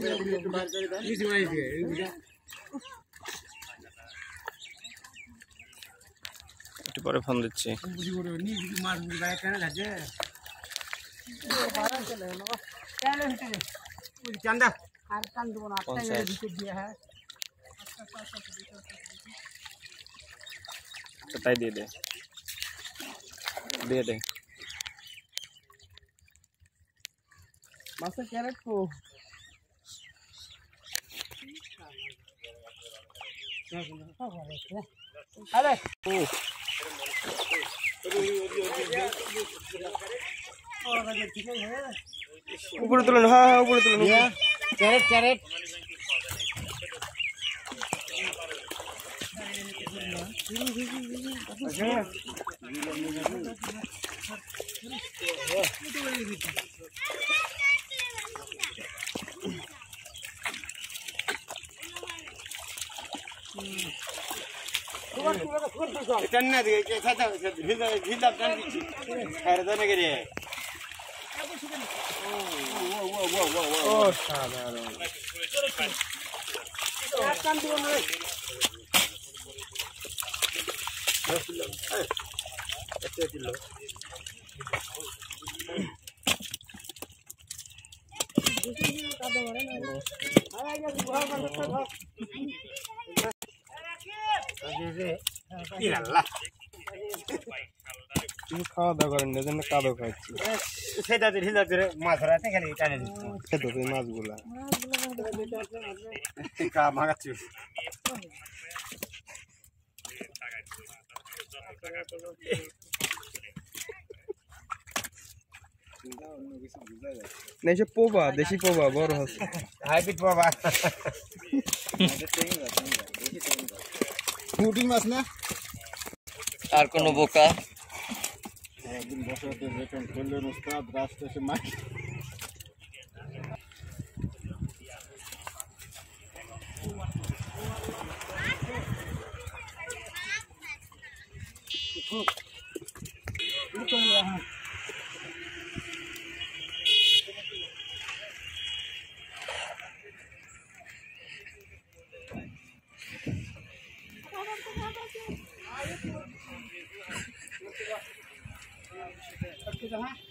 একটু পরে ফোন দিচ্ছি। তাই দিয়ে দে, দিয়ে দে মাছের ক্যারেট কো আরে উপরে তুলুন, হ্যাঁ হ্যাঁ উপরে তুলুন। ক্যারেট ক্যারেট चन्ना दे के साथ हिल हिल आप जान दीजिए खैर देने के लिए ও সাধারণ খাওয়া দাওয়া করেন, এজন্য কাদো খাচ্ছি। সেটা দিয়ে হিল ধরে মাছ ধরাতে খালি টানে দিচ্ছে তো এই মাছগুলা কা মাগাচ্ছি না, এসব পোবা, দেশি পোবা বড় হচ্ছে। হাইব্রিড বাবা পুঁটি মাছ না আর কোন বোকা একদিন বছরতে বেতন করলেন উস্তাদ রাস্তা এসে মাছ Kita